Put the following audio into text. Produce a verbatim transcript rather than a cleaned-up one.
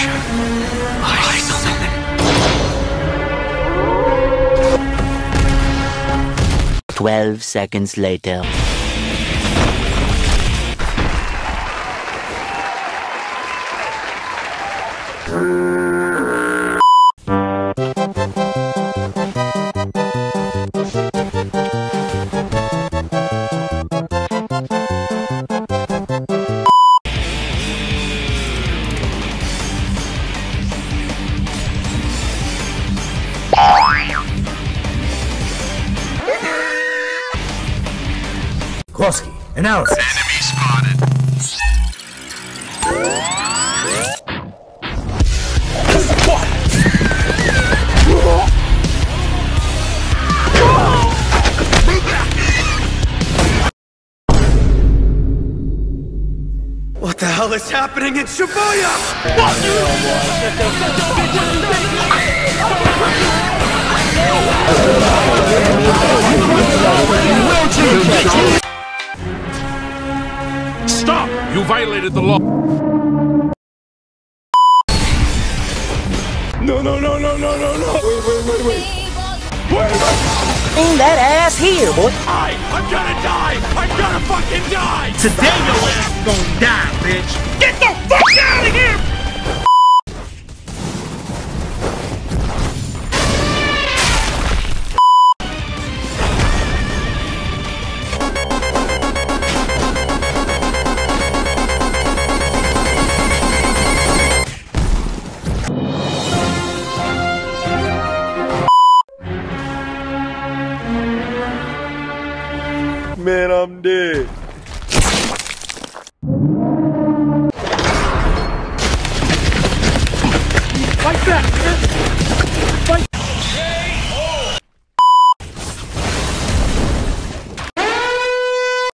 Twelve seconds later. Kloski, analysis. Enemy spotted. What the hell is happening in Shibuya? Stop! You violated the law. No, no, no, no, no, no, no. Wait, wait, wait, wait. Wait, wait. Bring that ass here, boy. I, I'm gonna die. I'm gonna fucking die. Today your ass gonna die, bitch. Get the fuck out of here. Man, I'm dead. Fight back, man. Fight